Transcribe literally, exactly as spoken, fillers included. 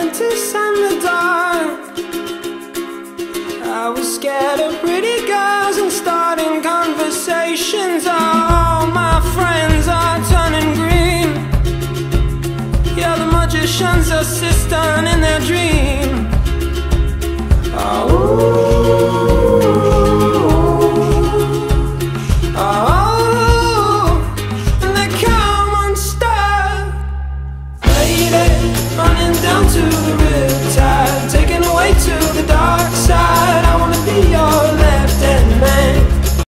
apprentice and the dark. I was scared of pretty girls and starting conversations. All my friends are turning green. Yeah, the magician's assistant in their dream. Oh.